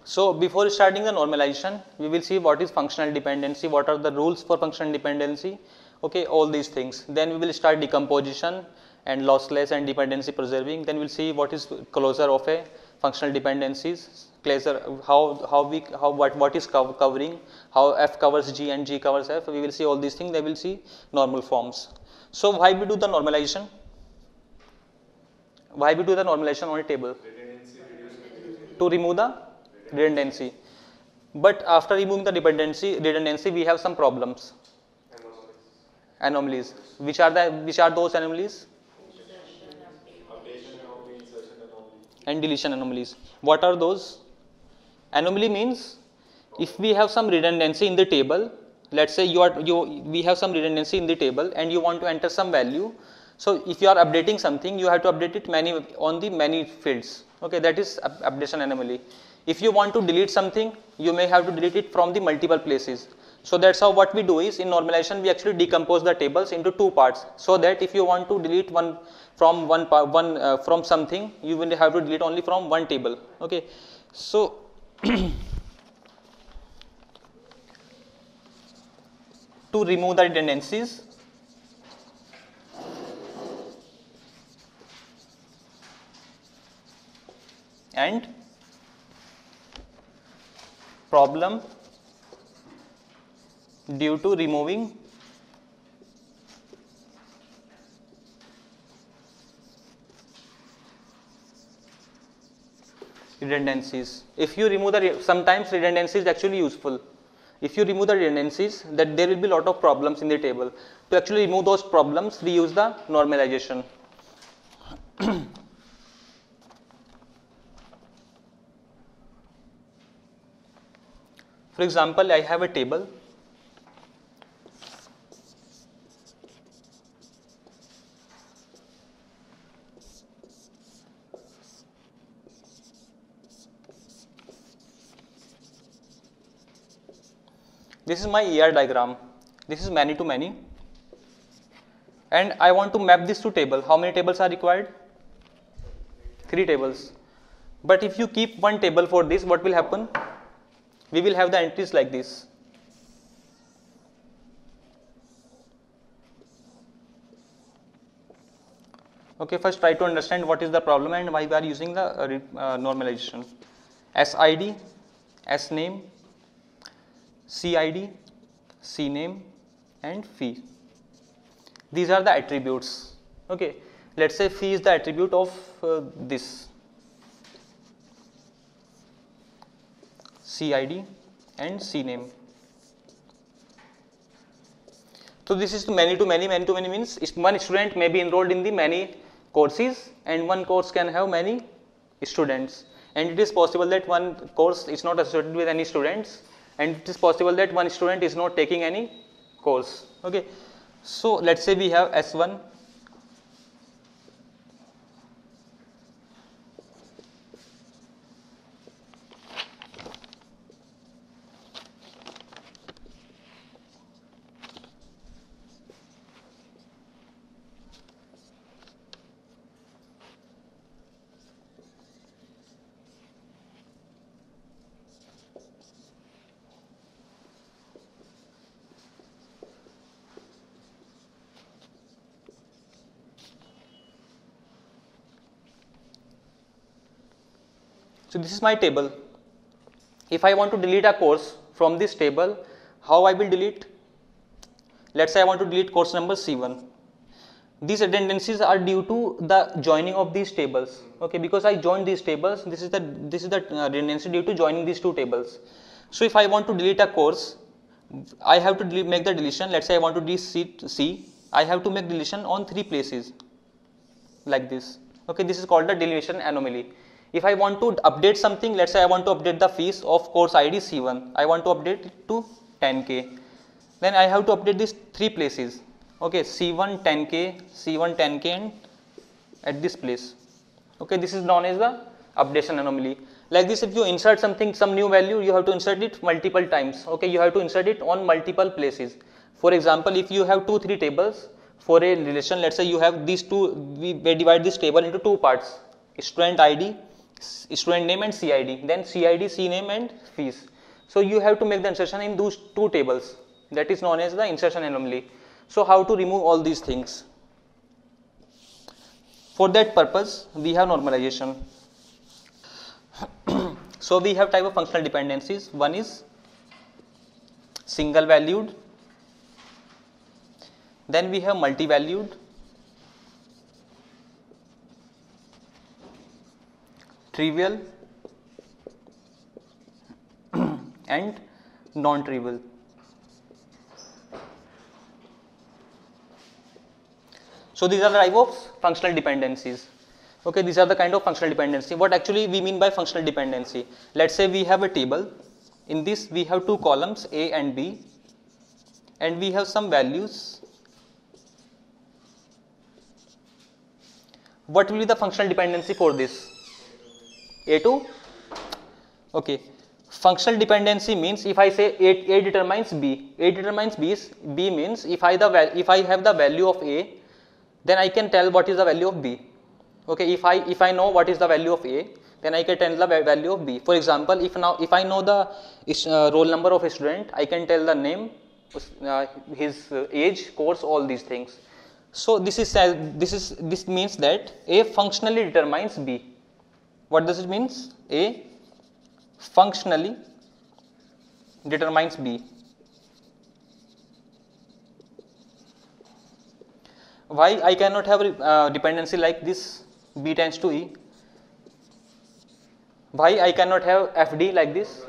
So before starting the normalization, we will see what is functional dependency, what are the rules for functional dependency, okay, all these things. Then we will start decomposition and lossless and dependency preserving. Then we will see what is closure of a functional dependencies, closure, what is covering, how F covers G and G covers F. We will see all these things. They will see normal forms. So why we do the normalization? Why we do the normalization on a table? To remove the redundancy. But after removing the redundancy, we have some problems. Anomalies. Which are those anomalies? And deletion anomalies. What are those? Anomaly means if we have some redundancy in the table. Let's say we have some redundancy in the table and you want to enter some value. So if you are updating something, you have to update it on the many fields. Okay, that is updation anomaly. If you want to delete something, you may have to delete it from the multiple places. So that's how what we do is in normalization we actually decompose the tables into two parts, so that if you want to delete from something, you will have to delete only from one table. Okay, so to remove the redundancies, and problem due to removing redundancies. If you remove sometimes redundancy is actually useful. If you remove the redundancies, that there will be a lot of problems in the table. To actually remove those problems, we use the normalization. For example, I have a table. This is my ER diagram. This is many to many. And I want to map this to table. How many tables are required? 3 tables. But if you keep one table for this, what will happen? We will have the entries like this. Okay, first try to understand what is the problem and why we are using the normalization. SID, SName, CID, CName and fee. These are the attributes. Okay, let's say fee is the attribute of this. CID and CName. So this is many to many. Many to many means one student may be enrolled in the many courses and one course can have many students, and it is possible that one course is not associated with any students, and it is possible that one student is not taking any course. Okay, so let's say we have S1, so this is my table. If I want to delete a course from this table, how I will delete? Let's say I want to delete course number C1. These redundancies are due to the joining of these tables. Okay, because I joined these tables, this is the redundancy due to joining these two tables. So if I want to delete a course, I have to make the deletion. Let's say I want to delete C, I have to make deletion on 3 places like this. Okay, this is called the deletion anomaly. If I want to update something, let's say I want to update the fees of course ID C1, I want to update it to 10K. Then I have to update these 3 places. Okay, C1 10K, C1 10K and at this place. Okay, this is known as the updation anomaly. Like this, if you insert something, some new value, you have to insert it multiple times. Okay, you have to insert it on multiple places. For example, if you have 2-3 tables for a relation, let's say you have these two, we divide this table into 2 parts, student ID student name and CID, then CID, CNAME and fees. So you have to make the insertion in those two tables, that is known as the insertion anomaly. So how to remove all these things? For that purpose we have normalization. So we have type of functional dependencies. One is single valued, then we have multi-valued, trivial and non-trivial. So these are the type of functional dependencies. Okay, these are the kind of functional dependency. What actually we mean by functional dependency? Let's say we have a table. In this we have two columns A and B, and we have some values. What will be the functional dependency for this? A2? Okay. Functional dependency means if I say A determines B, A determines B means if I have the value of A, then I can tell what is the value of B. Okay, if I know what is the value of A, then I can tell the value of B. For example, if I know the roll number of a student, I can tell the name, his age, course, all these things. So this means that A functionally determines B. What does it means? A functionally determines B. Why I cannot have a dependency like this, B tends to E? Why I cannot have FD like this?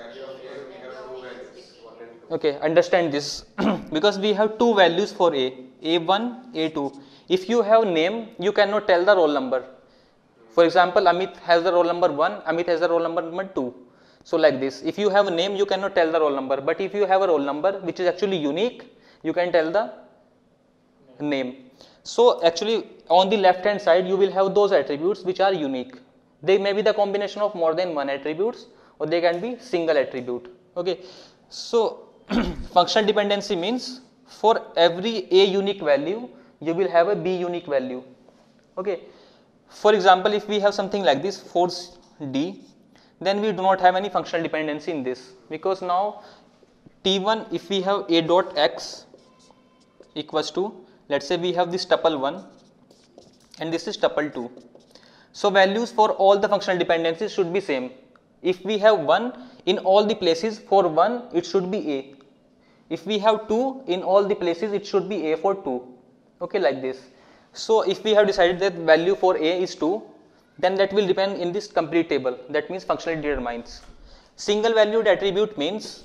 Okay, understand this. Because we have two values for A, A1, A2. If you have name, you cannot tell the roll number. For example, Amit has the roll number 1, Amit has the roll number 2. So like this, if you have a name, you cannot tell the roll number. But if you have a roll number which is actually unique, you can tell the name. So actually on the left hand side, you will have those attributes which are unique. They may be the combination of more than one attributes, or they can be single attribute. Okay. So functional dependency means for every A unique value, you will have a B unique value. Okay. For example, if we have something like this, force D, then we do not have any functional dependency in this, because now T1, if we have A dot X equals to, let's say we have this tuple 1 and this is tuple 2. So values for all the functional dependencies should be same. If we have 1 in all the places, for 1 it should be A. If we have 2 in all the places, it should be A for 2. Okay, like this. So if we have decided that value for A is 2, then that will depend in this complete table. That means functionally determines. Single valued attribute means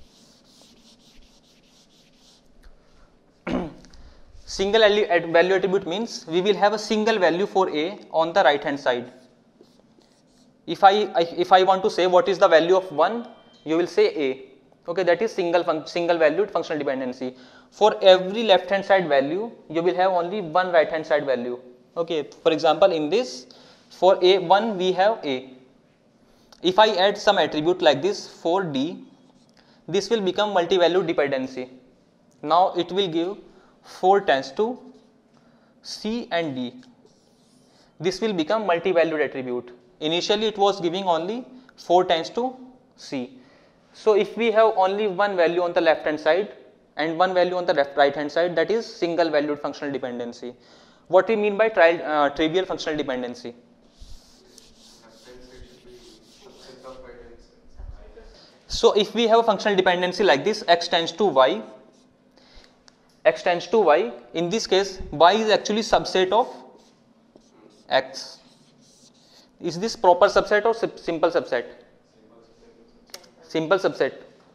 single value attribute means we will have a single value for A on the right hand side. If I want to say what is the value of 1, you will say A. Okay, that is single valued functional dependency. For every left hand side value, you will have only one right hand side value. Okay, for example, in this, for A1 we have A. If I add some attribute like this for D, this will become multi-valued dependency. Now it will give 4 tends to C and D. This will become multi-valued attribute. Initially it was giving only 4 tends to C. So if we have only one value on the left hand side and one value on the right hand side, that is single valued functional dependency. What we mean by trivial functional dependency? So if we have a functional dependency like this, x tends to y, x tends to y, in this case y is actually subset of x. Is this proper subset or simple subset? Simple subset.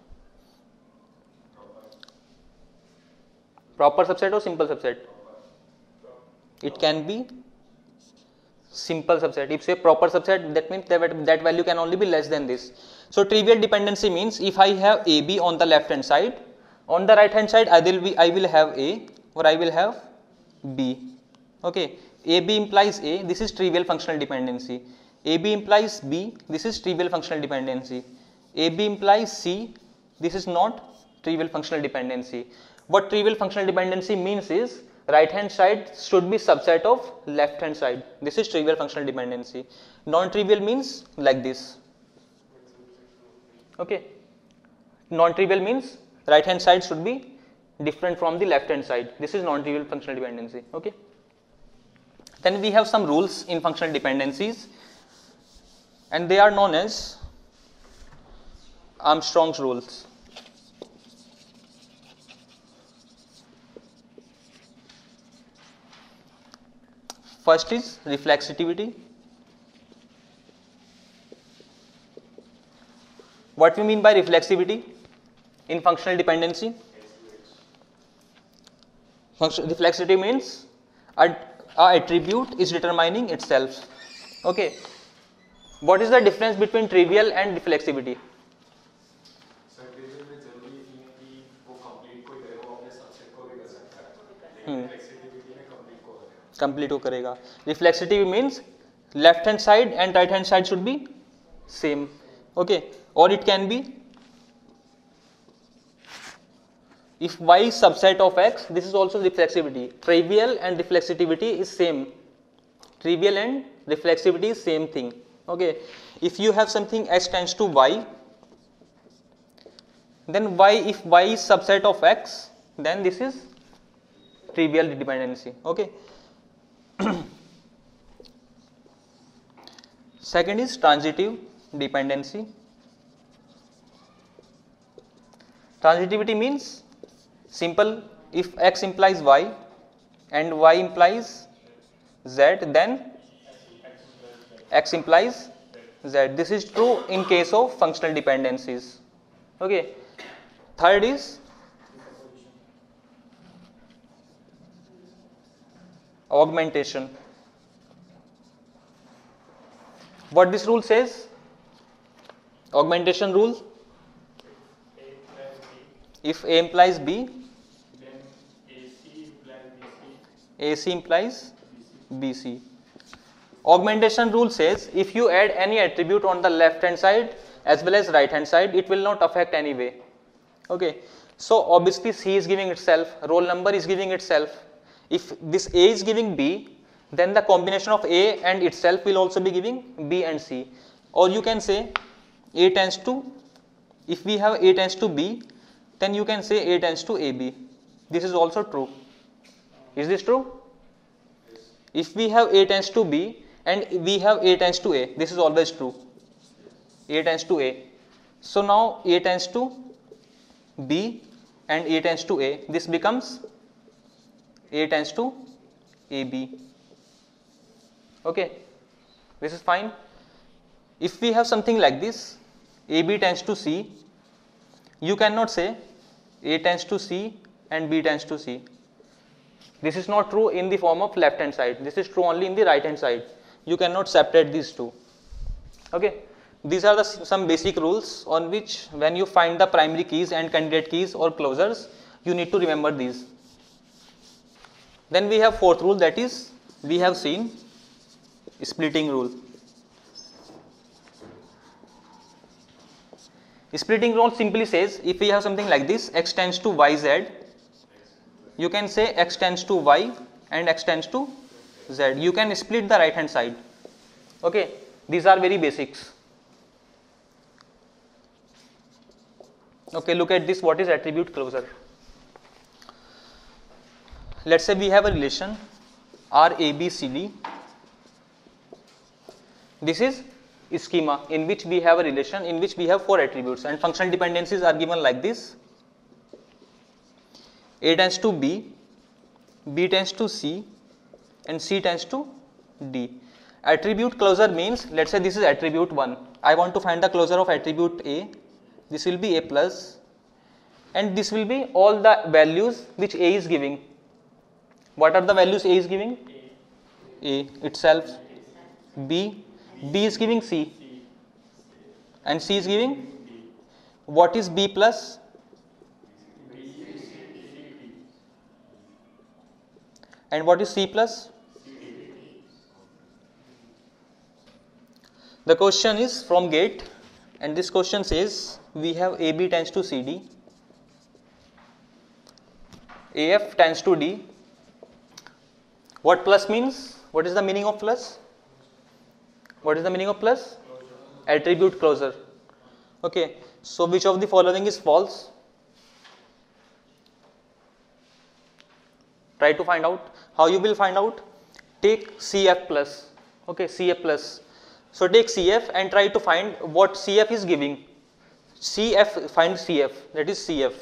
Proper subset or simple subset? It can be simple subset. If say proper subset, that means that value can only be less than this. So trivial dependency means if I have AB on the left hand side, on the right hand side I will have A or I will have B. Okay, AB implies A, this is trivial functional dependency. AB implies B, this is trivial functional dependency. AB implies C, this is not trivial functional dependency. What trivial functional dependency means is right hand side should be subset of left hand side. This is trivial functional dependency. Non-trivial means like this. Okay. Non-trivial means right hand side should be different from the left hand side. This is non-trivial functional dependency. Okay. Then we have some rules in functional dependencies, and they are known as Armstrong's rules. First is reflexivity. What we mean by reflexivity in functional dependency? Reflexivity means a attribute is determining itself. Okay. What is the difference between trivial and reflexivity? Complete हो करेगा. Reflexivity means left hand side and right hand side should be same. Okay. Or it can be if y is subset of x, this is also reflexivity. Trivial and reflexivity is same. Trivial and reflexivity is same thing. Okay. If you have something x tends to y, then y, if y is subset of x, then this is trivial dependency. Okay. Second is transitive dependency. Transitivity means simple. If x implies y and y implies z, then x implies z. This is true in case of functional dependencies. Okay. Third is augmentation. What this rule says? Augmentation rule. If A implies B, AC implies BC. Augmentation rule says if you add any attribute on the left hand side as well as right hand side, it will not affect any way. Okay. So obviously C is giving itself, roll number is giving itself. If this A is giving B, then the combination of A and itself will also be giving B and C. Or you can say A tends to, if we have A tends to B, then you can say A tends to AB. This is also true. Is this true? If we have A tends to B and we have A tends to A, this is always true. A tends to A. So now A tends to B and A tends to A. This becomes A tends to AB. Okay. This is fine. If we have something like this, AB tends to C, you cannot say A tends to C and B tends to C. This is not true in the form of left hand side. This is true only in the right hand side. You cannot separate these two. Okay. These are some basic rules on which when you find the primary keys and candidate keys or closures, you need to remember these. Then we have fourth rule, that is we have seen splitting rule. Splitting rule simply says if we have something like this, x tends to yz, you can say x tends to y and x tends to z. You can split the right hand side. Okay. These are very basics. Okay, look at this. What is attribute closure? Let's say we have a relation RABCD. This is schema in which we have a relation in which we have 4 attributes, and functional dependencies are given like this. A tends to B, B tends to C, and C tends to D. Attribute closure means, let's say this is attribute 1. I want to find the closure of attribute A. This will be A plus, and this will be all the values which A is giving. What are the values A is giving? A itself, B is giving C, and C is giving. What is B plus? And what is C plus? The question is from GATE, and this question says we have AB tends to CD, AF tends to D, What plus means? What is the meaning of plus? What is the meaning of plus? Attribute closure. Okay, so which of the following is false? Try to find out. How you will find out? Take CF plus. Okay, CF plus. So take CF and try to find what CF is giving. CF, find CF, that is CF.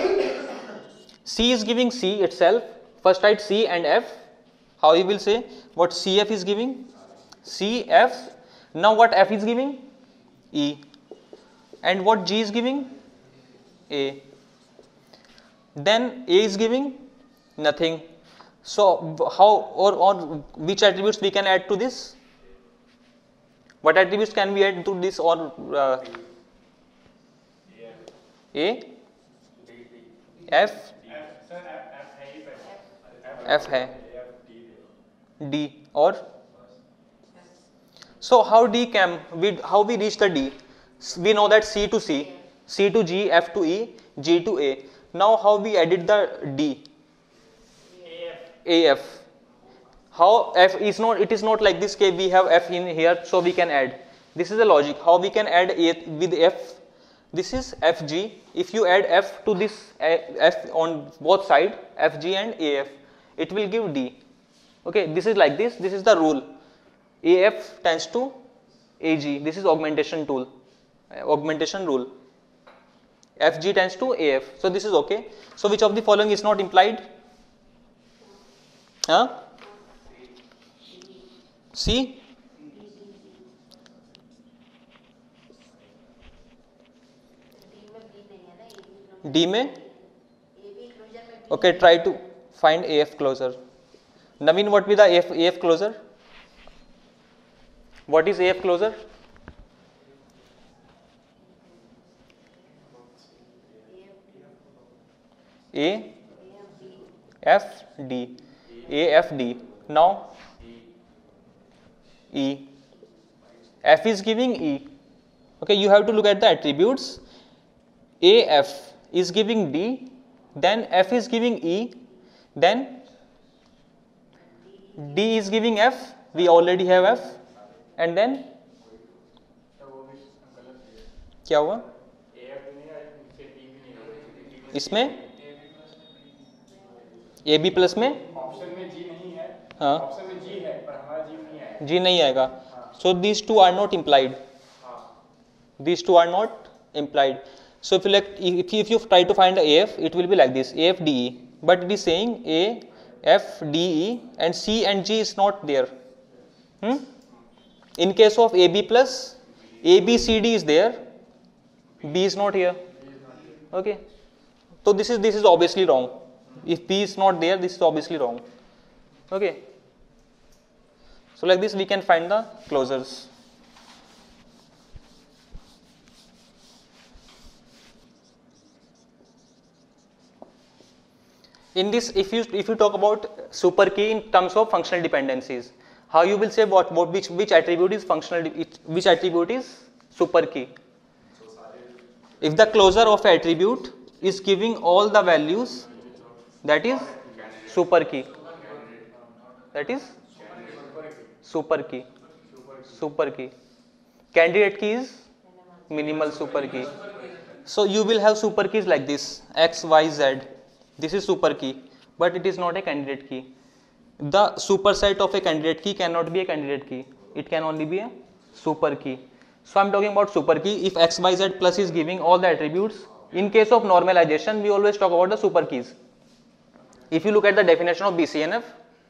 C is giving C itself. First write C and F. How you will say what CF is giving? CF. Now what F is giving? E. And what G is giving? A. Then A is giving nothing. So how or which attributes we can add to this? What attributes can we add to this or A? F? F है D or so how D came? How we reach the D? We know that C to C, C to G, F to E, G to A. Now how we added the D? AF. How F is not? It is not like this case. We have F in here, so we can add. This is the logic. How we can add A with F? This is FG. If you add F to this F on both sides, FG and AF, it will give D. Okay, this is like this. This is the rule. AF tends to AG. This is augmentation tool, augmentation rule. FG tends to AF. So this is okay. So which of the following is not implied? Huh? C? D में? Okay, try to find AF closure. Naveen, what will the AF closure? What is AF closure? A F D. AFD. Now E. F is giving E. Okay, you have to look at the attributes. AF is giving D, then F is giving E, then D is giving F. We already have F, and then क्या हुआ? इसमें A B plus में option में जी नहीं है. हाँ, option में जी है पर हमारा जी नहीं आएगा. जी नहीं आएगा. So these two are not implied. These two are not implied. So if you like, if you try to find AF, it will be like this: AF D E. But it is saying A F D E and C and G is not there. In case of AB plus, A B C D is there. B is not here. Okay. So this is obviously wrong. If P is not there, this is obviously wrong. Okay. So like this we can find the closures. In this, if you talk about super key in terms of functional dependencies, how you will say which attribute is functional, which attribute is super key? If the closure of attribute is giving all the values, that is super key. That is super key. Super key. Candidate key is minimal super key. So you will have super keys like this: X, Y, Z. This is super key, but it is not a candidate key. The superset of a candidate key cannot be a candidate key. It can only be a super key. So I am talking about super key. If X, Y, Z plus is giving all the attributes, in case of normalization, we always talk about the super keys. If you look at the definition of BCNF,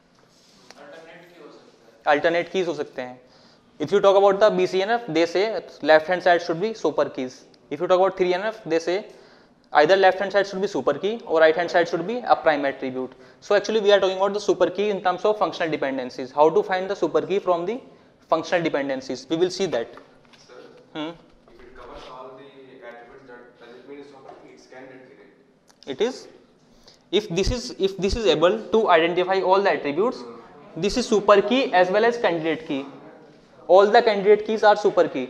alternate keys हो सकते हैं. If you talk about the BCNF, they say left hand side should be super keys. If you talk about 3NF, they say either left hand side should be super key or right hand side should be a prime attribute. So actually we are talking about the super key in terms of functional dependencies. How to find the super key from the functional dependencies? We will see that. Sir, if it covers all the attributes, does it mean super key? It's candidate key. It is. If this is able to identify all the attributes, this is super key as well as candidate key. All the candidate keys are super key.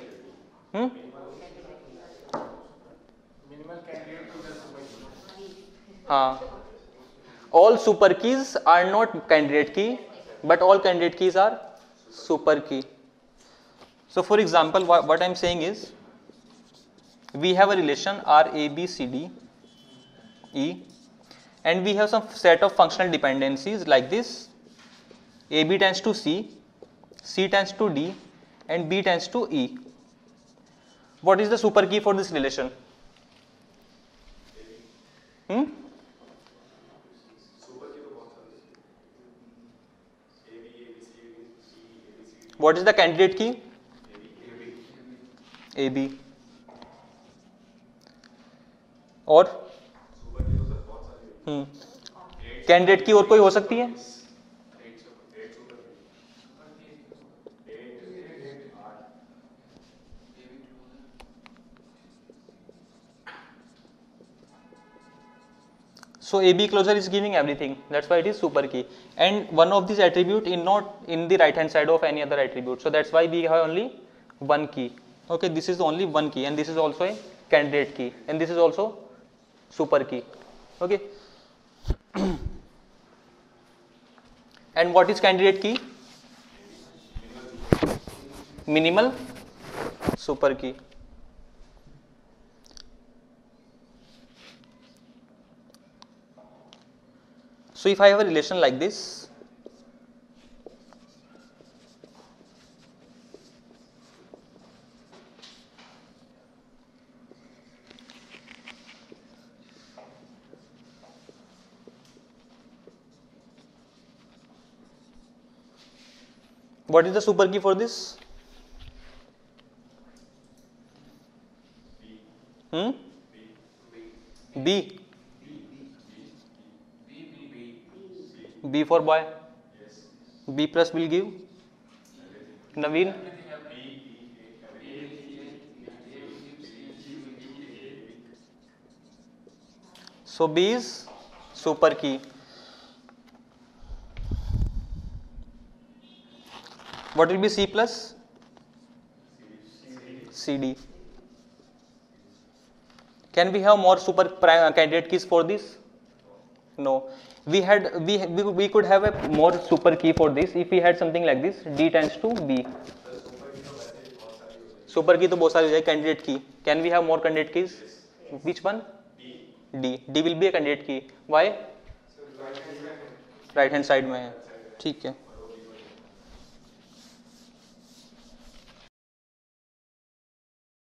All super keys are not candidate key. but all candidate keys are super key. So for example, what I am saying is, we have a relation R A B C D E, and we have some set of functional dependencies like this: A B tends to C, C tends to D, and B tends to E. What is the super key for this relation? What is the candidate key? AB. और candidate key और कोई हो सकती है? So AB closure is giving everything. That's why it is super key. And one of these attribute is not in the right hand side of any other attribute. So that's why we have only one key. Okay, this is only one key, and this is also a candidate key, and this is also super key. Okay. And what is candidate key? Minimal super key. So if I have a relation like this, what is the super key for this? B. B for boy. B plus will give Naveen. So B is super key. What will be C plus? CD. Can we have more super candidate keys for this? No. We could have a more super key for this if we had something like this: D tends to B. Super key तो बहुत सारी हो जाएगी. Candidate key. Can we have more candidate keys? Which one? D. D will be a candidate key. Why? Right hand side में है. ठीक है.